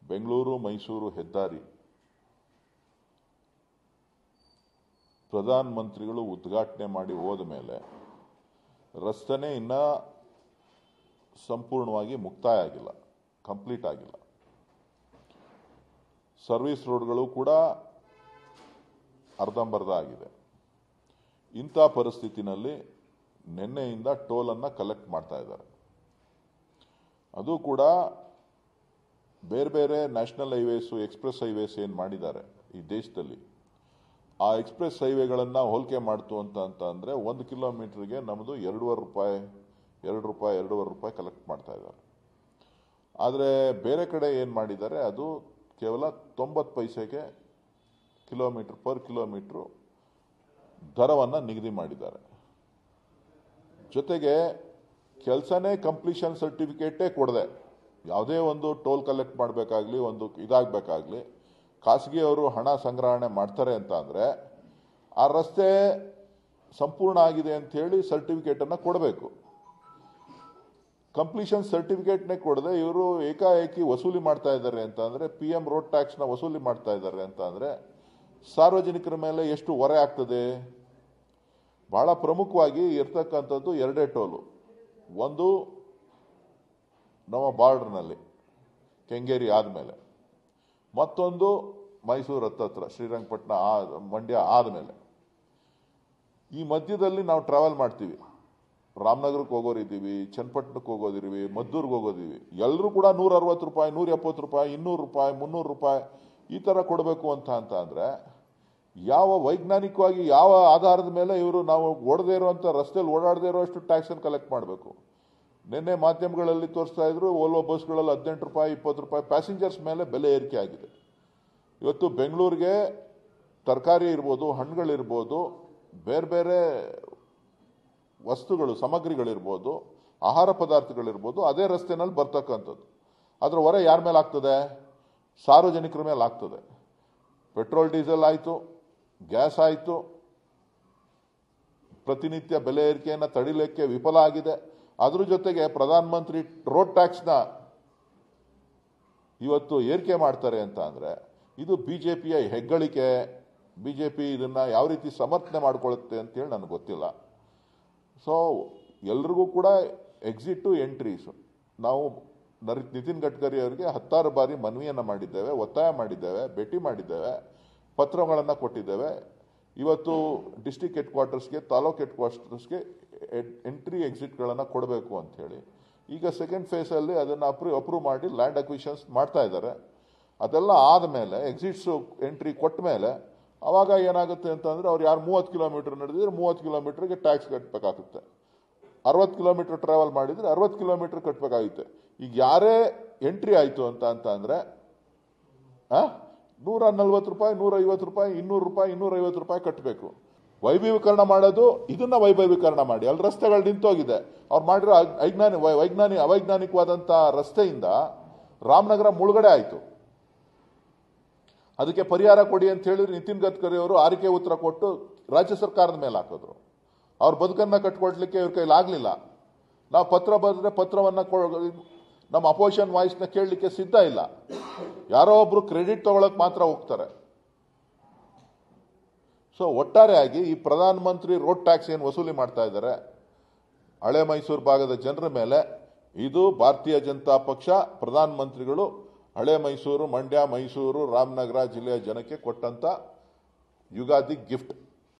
ಬೆಂಗಳೂರು ಮೈಸೂರು ಹೆದ್ದಾರಿ ಪ್ರಧಾನ ಮಂತ್ರಿಗಳು ಉದ್ಘಾಟನೆ ಮಾಡಿ ಹೋದ ಮೇಲೆ ರಸ್ತೆನೇ ಇನ್ನ ಸಂಪೂರ್ಣವಾಗಿ ಮುಕ್ತಾಯ ಆಗಿಲ್ಲ, ಕಂಪ್ಲೀಟ್ ಆಗಿಲ್ಲ. ಸರ್ವಿಸ್ ರೋಡ್ಗಳು ಕೂಡ ಅರ್ಧಂಬರ್ಧ ಆಗಿದೆ. ಇಂಥ ಪರಿಸ್ಥಿತಿನಲ್ಲಿ ನಿನ್ನೆಯಿಂದ ಟೋಲನ್ನು ಕಲೆಕ್ಟ್ ಮಾಡ್ತಾ ಇದ್ದಾರೆ. ಅದು ಕೂಡ ಬೇರೆ ಬೇರೆ ನ್ಯಾಷನಲ್ ಹೈವೇಸು, ಎಕ್ಸ್ಪ್ರೆಸ್ ಹೈವೇಸ್ ಏನು ಮಾಡಿದ್ದಾರೆ ಈ ದೇಶದಲ್ಲಿ, ಆ ಎಕ್ಸ್ಪ್ರೆಸ್ ಹೈವೇಗಳನ್ನು ಹೋಲಿಕೆ ಮಾಡ್ತು ಅಂತ ಅಂದರೆ 1 ಕಿಲೋಮೀಟರ್ಗೆ ನಮ್ಮದು 2.5 ರೂಪಾಯಿ 2.5 ರೂಪಾಯಿ ಕಲೆಕ್ಟ್ ಮಾಡ್ತಾ ಇದ್ದಾರೆ. ಆದರೆ ಬೇರೆ ಕಡೆ ಏನು ಮಾಡಿದ್ದಾರೆ, ಅದು ಕೇವಲ 90 ಪೈಸೆಗೆ ಪರ್ ಕಿಲೋಮೀಟ್ರು ದರವನ್ನು ನಿಗದಿ ಮಾಡಿದ್ದಾರೆ. ಜೊತೆಗೆ ಕೆಲಸನೇ ಕಂಪ್ಲೀಷನ್ ಸರ್ಟಿಫಿಕೇಟೇ ಕೊಡದೆ ಯಾವುದೇ ಒಂದು ಟೋಲ್ ಕಲೆಕ್ಟ್ ಮಾಡಬೇಕಾಗ್ಲಿ, ಒಂದು ಇದಾಗಬೇಕಾಗ್ಲಿ, ಖಾಸಗಿಯವರು ಹಣ ಸಂಗ್ರಹಣೆ ಮಾಡ್ತಾರೆ ಅಂತ ಅಂದರೆ ಆ ರಸ್ತೆ ಸಂಪೂರ್ಣ ಆಗಿದೆ ಅಂತ ಹೇಳಿ ಸರ್ಟಿಫಿಕೇಟನ್ನು ಕೊಡಬೇಕು. ಕಂಪ್ಲೀಷನ್ ಸರ್ಟಿಫಿಕೇಟ್ನೇ ಕೊಡದೆ ಇವರು ಏಕಾಏಕಿ ವಸೂಲಿ ಮಾಡ್ತಾ ಇದ್ದಾರೆ ಅಂತ ಅಂದರೆ, PM ರೋಡ್ ಟ್ಯಾಕ್ಸ್ನ ವಸೂಲಿ ಮಾಡ್ತಾ ಇದ್ದಾರೆ ಅಂತ ಅಂದರೆ ಸಾರ್ವಜನಿಕರ ಮೇಲೆ ಎಷ್ಟು ಹೊರೆ ಆಗ್ತದೆ. ಬಹಳ ಪ್ರಮುಖವಾಗಿ ಇರ್ತಕ್ಕಂಥದ್ದು 2 ಟೋಲು. ಒಂದು ನಮ್ಮ ಬಾರ್ಡರ್ನಲ್ಲಿ ಕೆಂಗೇರಿ ಆದಮೇಲೆ, ಮತ್ತೊಂದು ಮೈಸೂರು ಹತ್ತತ್ರ ಶ್ರೀರಂಗಪಟ್ಟಣ ಮಂಡ್ಯ ಆದಮೇಲೆ. ಈ ಮಧ್ಯದಲ್ಲಿ ನಾವು ಟ್ರಾವೆಲ್ ಮಾಡ್ತೀವಿ, ರಾಮನಗರಕ್ಕೆ ಹೋಗೋರಿದ್ದೀವಿ, ಚನ್ನಪಟ್ಟಣಕ್ಕೆ ಹೋಗೋದಿದ್ದೀವಿ, ಮದ್ದೂರಿಗೆ ಹೋಗೋದಿದ್ದೀವಿ. ಎಲ್ಲರೂ ಕೂಡ 160 ರೂಪಾಯಿ, 170 ರೂಪಾಯಿ, 200 ರೂಪಾಯಿ, 300 ರೂಪಾಯಿ ಈ ಥರ ಕೊಡಬೇಕು ಅಂತ ಅಂದರೆ ಯಾವ ವೈಜ್ಞಾನಿಕವಾಗಿ ಯಾವ ಆಧಾರದ ಮೇಲೆ ಇವರು ನಾವು ಓಡದೇ ಇರೋವಂಥ ರಸ್ತೆಯಲ್ಲಿ ಓಡಾಡದೇ ಇರೋಷ್ಟು ಟ್ಯಾಕ್ಸನ್ನು ಕಲೆಕ್ಟ್ ಮಾಡಬೇಕು. ನಿನ್ನೆ ಮಾಧ್ಯಮಗಳಲ್ಲಿ ತೋರಿಸ್ತಾ ಇದ್ರು, ಓಲ್ವೋ ಬಸ್ಗಳಲ್ಲಿ 18 ರೂಪಾಯಿ 20 ರೂಪಾಯಿ ಪ್ಯಾಸೆಂಜರ್ಸ್ ಮೇಲೆ ಬೆಲೆ ಏರಿಕೆ ಆಗಿದೆ. ಇವತ್ತು ಬೆಂಗಳೂರಿಗೆ ತರಕಾರಿ ಇರ್ಬೋದು, ಹಣ್ಣುಗಳಿರ್ಬೋದು, ಬೇರೆ ಬೇರೆ ವಸ್ತುಗಳು ಸಾಮಗ್ರಿಗಳಿರ್ಬೋದು, ಆಹಾರ ಪದಾರ್ಥಗಳಿರ್ಬೋದು, ಅದೇ ರಸ್ತೆನಲ್ಲಿ ಬರ್ತಕ್ಕಂಥದ್ದು. ಅದರ ಹೊರೆ ಯಾರ ಮೇಲೆ ಆಗ್ತದೆ? ಸಾರ್ವಜನಿಕರ ಮೇಲೆ ಆಗ್ತದೆ. ಪೆಟ್ರೋಲ್ ಡೀಸೆಲ್ ಆಯಿತು, ಗ್ಯಾಸ್ ಆಯಿತು, ಪ್ರತಿನಿತ್ಯ ಬೆಲೆ ಏರಿಕೆಯನ್ನು ತಡಿಲಿಕ್ಕೆ ವಿಫಲ ಆಗಿದೆ. ಅದ್ರ ಜೊತೆಗೆ ಪ್ರಧಾನಮಂತ್ರಿ ರೋಡ್ ಟ್ಯಾಕ್ಸ್ನ ಇವತ್ತು ಏರಿಕೆ ಮಾಡ್ತಾರೆ ಅಂತ ಅಂದರೆ ಇದು ಬಿಜೆಪಿಯ ಹೆಗ್ಗಳಿಕೆ. ಬಿಜೆಪಿ ಇದನ್ನು ಯಾವ ರೀತಿ ಸಮರ್ಥನೆ ಮಾಡ್ಕೊಳ್ಳುತ್ತೆ ಅಂತೇಳಿ ನನಗೆ ಗೊತ್ತಿಲ್ಲ. ಸೊ ಎಲ್ರಿಗೂ ಕೂಡ ಎಕ್ಸಿಟ್ ಟು ಎಂಟ್ರೀಸು ನಾವು ನಿತಿನ್ ಗಡ್ಕರಿ ಅವರಿಗೆ 10 ಬಾರಿ ಮನವಿಯನ್ನು ಮಾಡಿದ್ದೇವೆ, ಒತ್ತಾಯ ಮಾಡಿದ್ದೇವೆ, ಭೇಟಿ ಮಾಡಿದ್ದೇವೆ, ಪತ್ರಗಳನ್ನು ಕೊಟ್ಟಿದ್ದೇವೆ. ಇವತ್ತು ಡಿಸ್ಟ್ರಿಕ್ಟ್ ಹೆಡ್ ಕ್ವಾರ್ಟರ್ಸ್ಗೆ, ತಾಲೂಕ್ ಹೆಡ್ ಕ್ವಾರ್ಟರ್ಸ್ಗೆ ಎಂಟ್ರಿ ಎಕ್ಸಿಟ್ಗಳನ್ನು ಕೊಡಬೇಕು ಅಂತ ಹೇಳಿ ಈಗ ಸೆಕೆಂಡ್ ಫೇಸಲ್ಲಿ ಅದನ್ನು ಅಪ್ರೂವ್ ಮಾಡಿ ಲ್ಯಾಂಡ್ ಅಕ್ವಿಷನ್ಸ್ ಮಾಡ್ತಾ ಇದ್ದಾರೆ. ಅದೆಲ್ಲ ಆದಮೇಲೆ ಎಕ್ಸಿಟ್ಸು ಎಂಟ್ರಿ ಕೊಟ್ಟ ಮೇಲೆ ಅವಾಗ ಏನಾಗುತ್ತೆ ಅಂತಂದರೆ ಅವ್ರು ಯಾರು 30 ಕಿಲೋಮೀಟರ್ ನಡೆದಿದ್ರೆ 30 ಕಿಲೋಮೀಟರ್ಗೆ ಟ್ಯಾಕ್ಸ್ ಕಟ್ಟಬೇಕಾಗುತ್ತೆ. 60 ಕಿಲೋಮೀಟರ್ ಟ್ರಾವೆಲ್ ಮಾಡಿದರೆ 60 ಕಿಲೋಮೀಟರ್ ಕಟ್ಟಬೇಕಾಗುತ್ತೆ. ಈಗ ಯಾರೇ ಎಂಟ್ರಿ ಆಯಿತು ಅಂತ ಅಂದರೆ 140 ರೂಪಾಯಿ, 150 ರೂಪಾಯಿ, 200 ರೂಪಾಯಿ, 250 ರೂಪಾಯಿ ಕಟ್ಟಬೇಕು. ವೈಭವೀಕರಣ ಮಾಡೋದು ಇದನ್ನ ವೈಭವೀಕರಣ ಮಾಡಿ. ಅಲ್ಲಿ ರಸ್ತೆಗಳು ನಿಂತೋಗಿದೆ. ಅವ್ರು ಮಾಡಿರೋ ಅವೈಜ್ಞಾನಿಕವಾದಂಥ ರಸ್ತೆಯಿಂದ ರಾಮನಗರ ಮುಳುಗಡೆ ಆಯಿತು. ಅದಕ್ಕೆ ಪರಿಹಾರ ಕೊಡಿ ಅಂತ ಹೇಳಿದ್ರೆ ನಿತಿನ್ ಗಡ್ಕರಿ ಅವರು ಆರಿಕೆ ಉತ್ತರ ಕೊಟ್ಟು ರಾಜ್ಯ ಸರ್ಕಾರದ ಮೇಲೆ ಹಾಕಿದ್ರು. ಅವ್ರ ಬದುಕನ್ನು ಕಟ್ಕೊಡ್ಲಿಕ್ಕೆ ಇವ್ರ ಕೈಲಾಗಲಿಲ್ಲ. ನಾವು ಪತ್ರ ಬರೆದ್ರೆ ಪತ್ರವನ್ನು ನಮ್ಮ ಅಪೋಸಿಷನ್ ವಾಯ್ಸ್ನ ಕೇಳಲಿಕ್ಕೆ ಸಿದ್ಧ ಇಲ್ಲ. ಯಾರೋ ಒಬ್ರು ಕ್ರೆಡಿಟ್ ತಗೊಳಕ್ ಮಾತ್ರ ಹೋಗ್ತಾರೆ. ಸೊ ಒಟ್ಟಾರೆಯಾಗಿ ಈ ಪ್ರಧಾನಮಂತ್ರಿ ರೋಡ್ ಟ್ಯಾಕ್ಸ್ ಏನು ವಸೂಲಿ ಮಾಡ್ತಾ ಇದ್ದಾರೆ ಹಳೆ ಮೈಸೂರು ಭಾಗದ ಜನರ ಮೇಲೆ, ಇದು ಭಾರತೀಯ ಜನತಾ ಪಕ್ಷ ಪ್ರಧಾನಮಂತ್ರಿಗಳು ಹಳೆ ಮೈಸೂರು, ಮಂಡ್ಯ, ಮೈಸೂರು, ರಾಮನಗರ ಜಿಲ್ಲೆಯ ಜನಕ್ಕೆ ಕೊಟ್ಟಂತ ಯುಗಾದಿ ಗಿಫ್ಟ್.